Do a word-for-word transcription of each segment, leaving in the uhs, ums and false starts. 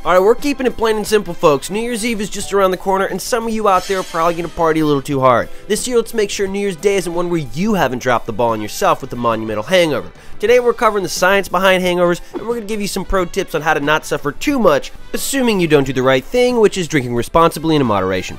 Alright, we're keeping it plain and simple, folks. New Year's Eve is just around the corner, and some of you out there are probably going to party a little too hard. This year, let's make sure New Year's Day isn't one where you haven't dropped the ball on yourself with a monumental hangover. Today, we're covering the science behind hangovers, and we're going to give you some pro tips on how to not suffer too much, assuming you don't do the right thing, which is drinking responsibly and in moderation.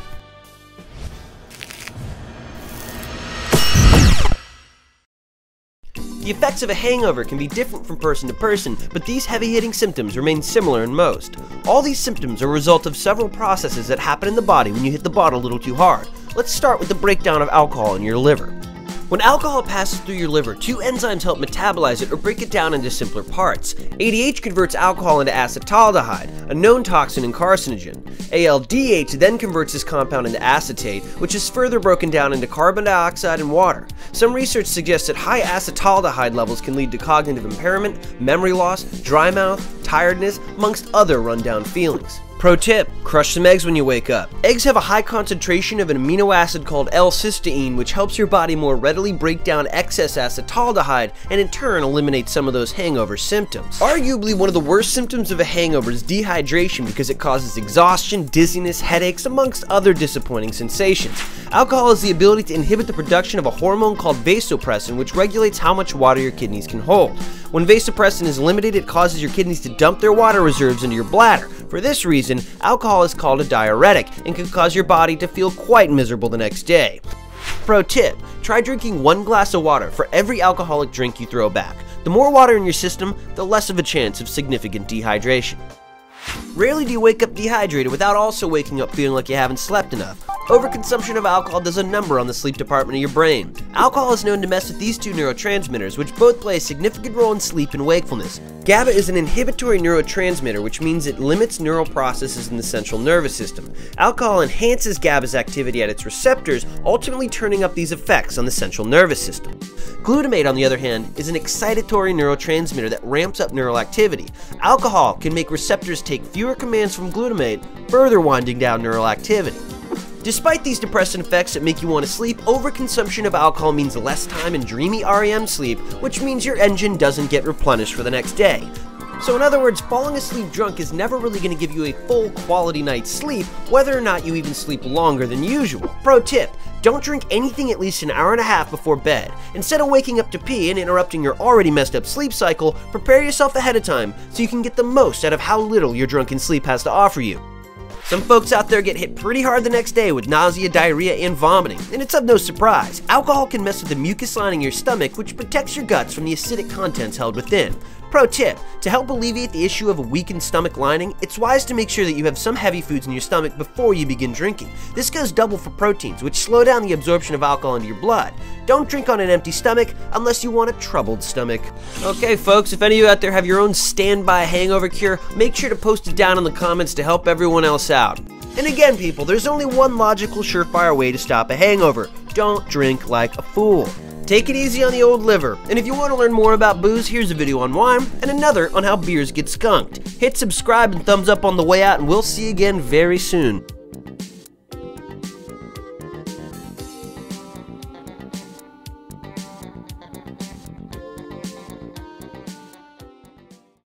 The effects of a hangover can be different from person to person, but these heavy-hitting symptoms remain similar in most. All these symptoms are a result of several processes that happen in the body when you hit the bottle a little too hard. Let's start with the breakdown of alcohol in your liver. When alcohol passes through your liver, two enzymes help metabolize it or break it down into simpler parts. A D H converts alcohol into acetaldehyde, a known toxin and carcinogen. A L D H then converts this compound into acetate, which is further broken down into carbon dioxide and water. Some research suggests that high acetaldehyde levels can lead to cognitive impairment, memory loss, dry mouth, tiredness, amongst other rundown feelings. Pro tip, crush some eggs when you wake up. Eggs have a high concentration of an amino acid called L-cysteine, which helps your body more readily break down excess acetaldehyde and in turn eliminate some of those hangover symptoms. Arguably one of the worst symptoms of a hangover is dehydration because it causes exhaustion, dizziness, headaches, amongst other disappointing sensations. Alcohol has the ability to inhibit the production of a hormone called vasopressin, which regulates how much water your kidneys can hold. When vasopressin is limited, it causes your kidneys to dump their water reserves into your bladder. For this reason, alcohol is called a diuretic and can cause your body to feel quite miserable the next day. Pro tip, try drinking one glass of water for every alcoholic drink you throw back. The more water in your system, the less of a chance of significant dehydration. Rarely do you wake up dehydrated without also waking up feeling like you haven't slept enough. Overconsumption of alcohol does a number on the sleep department of your brain. Alcohol is known to mess with these two neurotransmitters, which both play a significant role in sleep and wakefulness. GABA is an inhibitory neurotransmitter, which means it limits neural processes in the central nervous system. Alcohol enhances GABA's activity at its receptors, ultimately turning up these effects on the central nervous system. Glutamate, on the other hand, is an excitatory neurotransmitter that ramps up neural activity. Alcohol can make receptors take fewer commands from glutamate, further winding down neural activity. Despite these depressant effects that make you want to sleep, overconsumption of alcohol means less time in dreamy R E M sleep, which means your engine doesn't get replenished for the next day. So in other words, falling asleep drunk is never really going to give you a full quality night's sleep, whether or not you even sleep longer than usual. Pro tip, don't drink anything at least an hour and a half before bed. Instead of waking up to pee and interrupting your already messed up sleep cycle, prepare yourself ahead of time so you can get the most out of how little your drunken sleep has to offer you. Some folks out there get hit pretty hard the next day with nausea, diarrhea, and vomiting, and it's of no surprise. Alcohol can mess with the mucus lining of your stomach, which protects your guts from the acidic contents held within. Pro tip, to help alleviate the issue of a weakened stomach lining, it's wise to make sure that you have some heavy foods in your stomach before you begin drinking. This goes double for proteins, which slow down the absorption of alcohol into your blood. Don't drink on an empty stomach unless you want a troubled stomach. Okay folks, if any of you out there have your own standby hangover cure, make sure to post it down in the comments to help everyone else out. And again people, there's only one logical surefire way to stop a hangover. Don't drink like a fool. Take it easy on the old liver, and if you want to learn more about booze, here's a video on wine, and another on how beers get skunked. Hit subscribe and thumbs up on the way out, and we'll see you again very soon.